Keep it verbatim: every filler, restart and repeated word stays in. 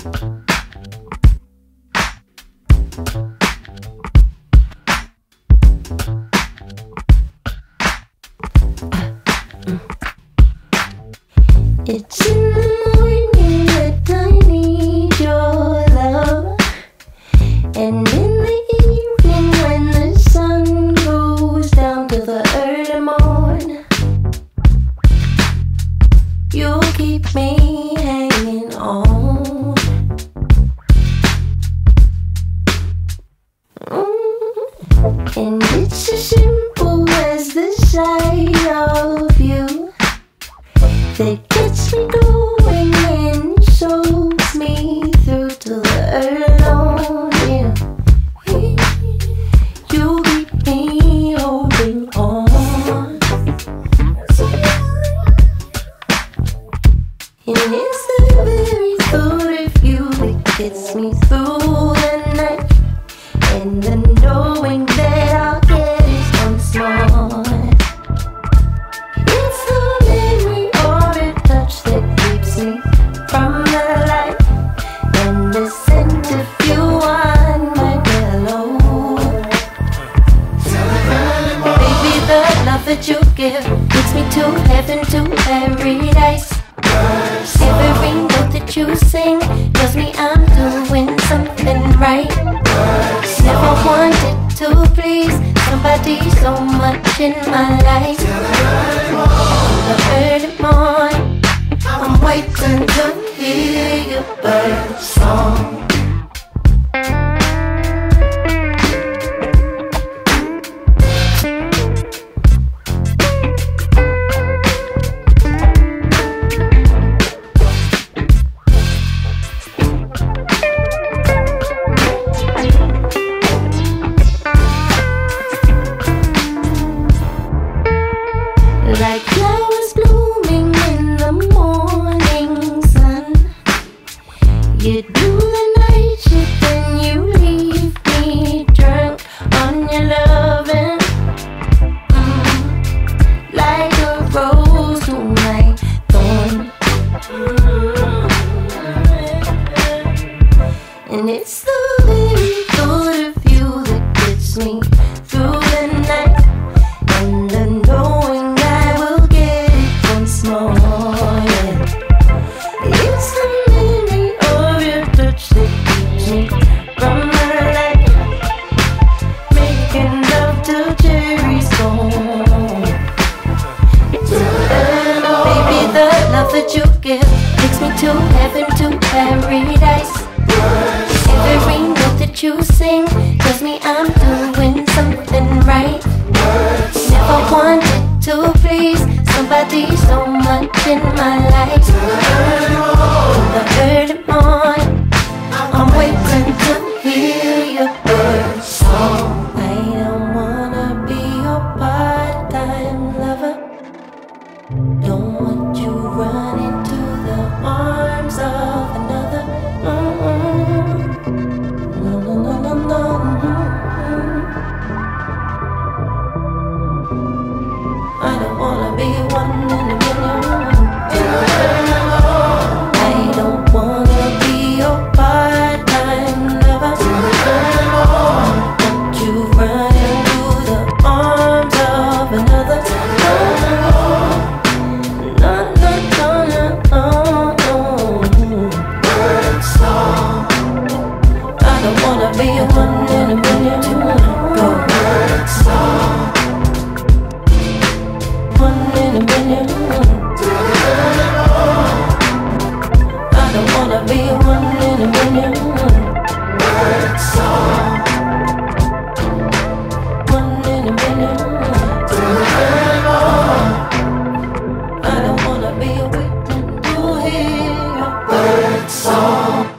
It's in the morning that I need your love, and in the evening when the sun goes down to the early morn, you keep me hanging on. Mm. And it's as simple as the sight of you that gets me going and soaks me through to the early dawn. Yeah. You keep me holding on, and it's the very thought of you that gets me through the night, and the knowing that I'll get it once more. It's the memory of your touch that keeps me from the light, and the scent of you on my pillow. Baby, the love that you give takes me to heaven, to paradise. Every note that you sing tells me I'm doing something right. Never wanted to please somebody so much in my life. The early morning, I'm waiting to hear your bird song. Like flowers blooming in the morning sun, you do the night shift and you leave me drunk on your loving. Mm, like a rose to my thorn. Mm, and it's the very thought of you that gets me through the night, and the knowing small, yeah. It's the memory of your touch that keeps me from the light, making love till cherries gone. Baby, the love that you give takes me to heaven, to paradise. Every note that you sing tells me I'm doing something right. Never wanted to please somebody so much in my life. In the early morning, I'm waiting to hear your bird song. I don't wanna be your part-time lover. Don't want you run into the arms of another. Mm-mm. No, no, no, no, no. Mm-mm. I don't wanna be one in a million. I don't wanna be your part-time lover. Don't you run into the arms of another. No, no, no, no, no, no. Birdsong. I don't wanna be one in a million. Go Birdsong. One in a million. I don't wanna be one in a million. Birdsong. One in a million. I don't wanna be waiting to hear your birdsong.